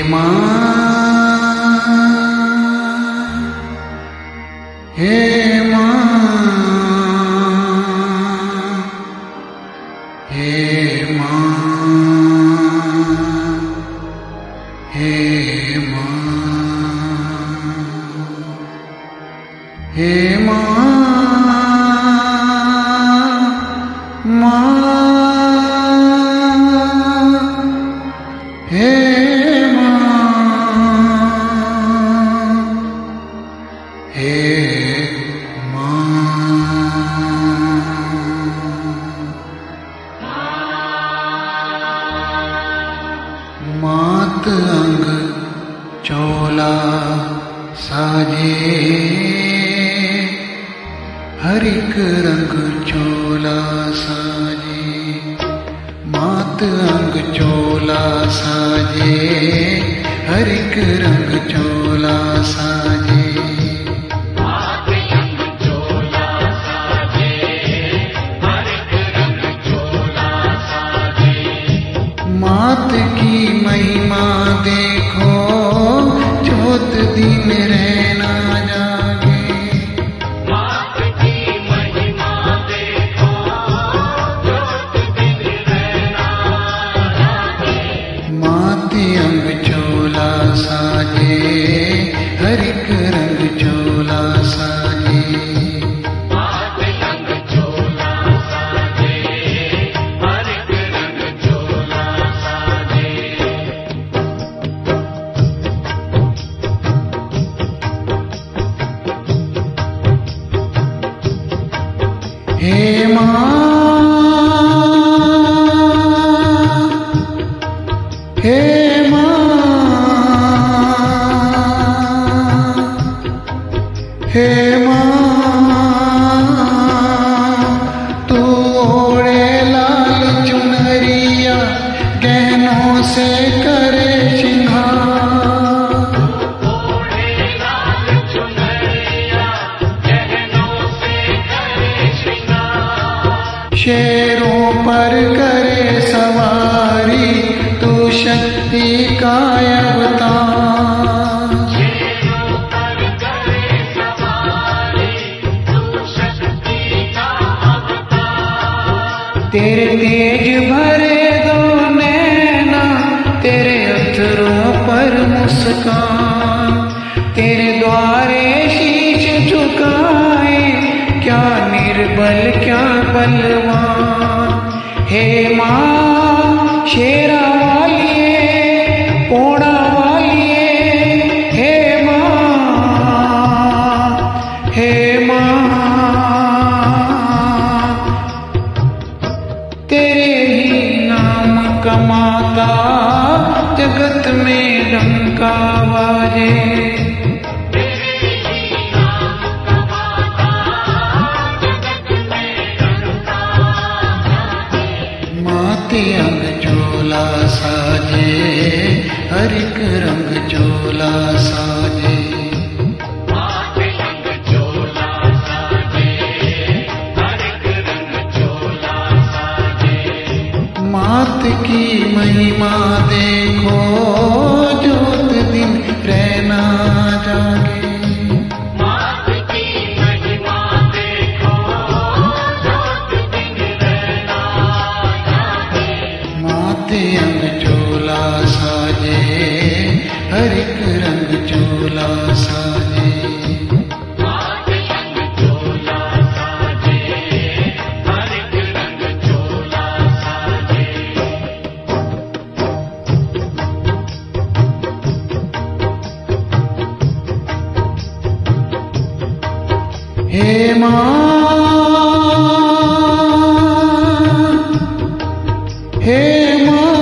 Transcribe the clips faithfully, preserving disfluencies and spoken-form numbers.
माँ, हे माँ, हे माँ, हे माँ, हे माँ, माँ, हे मात अंग चोला साजे, हर एक रंग चोला साजे। मात अंग चोला साजे, हर एक रंग चोला साजे। मात की महिमा देखो, जोत दिन रहना जागे। मात की महिमा देखो, जोत दिन रहना जागे। मात अंग चोला साजे, हर एक रंग चोला साजे। हे माँ, हे माँ, हे माँ, तू ओढ़े लाल चुनरिया, गहनों से करे श्रृंगार। ओढ़े लाल चुनरिया, गहनों से करे श्रृंगार। शेरों पर करे सवारी, तू शक्ति का अवतार। शेरों पर करे सवारी, तू शक्ति का अवतार। तेरे तेज भरे दो नैना, तेरे अधरों पर मुस्कान। तेरे द्वारे शीश झुकाए, क्या निर्बल क्या बलवान। हे माँ शेरा वालिए, पोड़ा वालिए, हे माँ, हे माँ, तेरे ही नाम कमाता, जगत में डंका बाजे। माते अंग चोला साजे, हर एक रंग चोला साजे। माते अंग चोला साजे, हर एक रंग चोला साजे। मात की महिमा देखो, जोत दिन रहना जागे। मात की महिमा देखो, जोत दिन रहना जागे। माते अंग चोला साजे, हर एक रंग चोला साजे। माते अंग चोला साजे, हर एक रंग चोला साजे। हे माँ, हे माँ,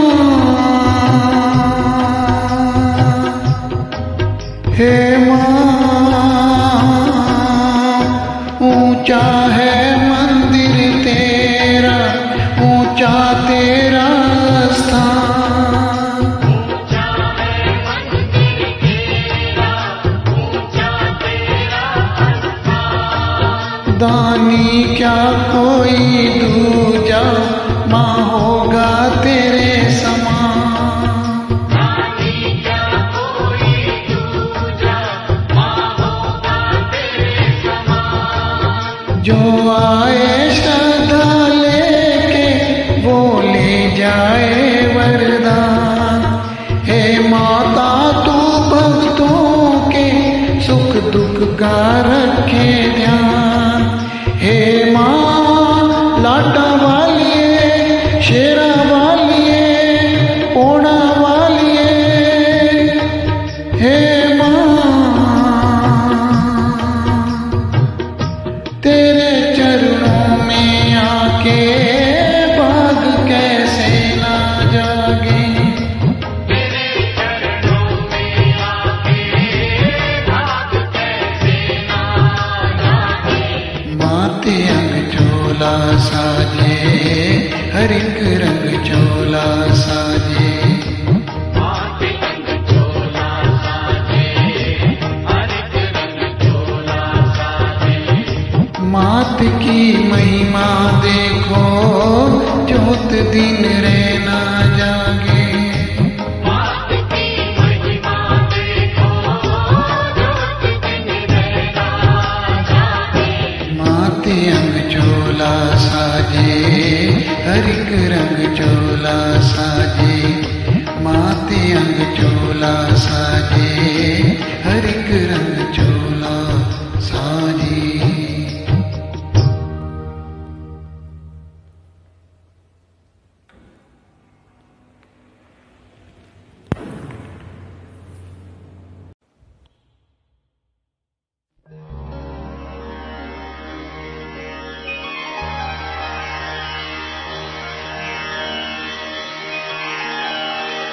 हे माँ, ऊंचा है मंदिर तेरा, ऊंचा तेरा स्थान। ऊंचा है मंदिर तेरा, ऊंचा तेरा स्थान। दानी क्या कोई दूजा, माँ होगा तेरे समान। दानी क्या जो आए श्रद्धा लेके वो ले जाए वरदान। हे माता तू भक्तों के सुख दुख का रखे ध्यान। हे माँ लाटा वालिए शेरा वालिए पोड़ा वालिए, हे तेरे चरणों में आके भाग कैसे ना जागे। तेरे चरणों में आके भाग कैसे ना जागे। माते अंग चोला साजे हर एक रंग चोला साजे। माते अंग चोला साजे हर एक रंग चोला साजे। मात की महिमा देखो ज्योत दिन रहना जागे। मात की महिमा देखो ज्योत दिन रहना जागे। माते अंग चोला साजे हर एक रंग चोला साजे। माते अंग चोला साजे।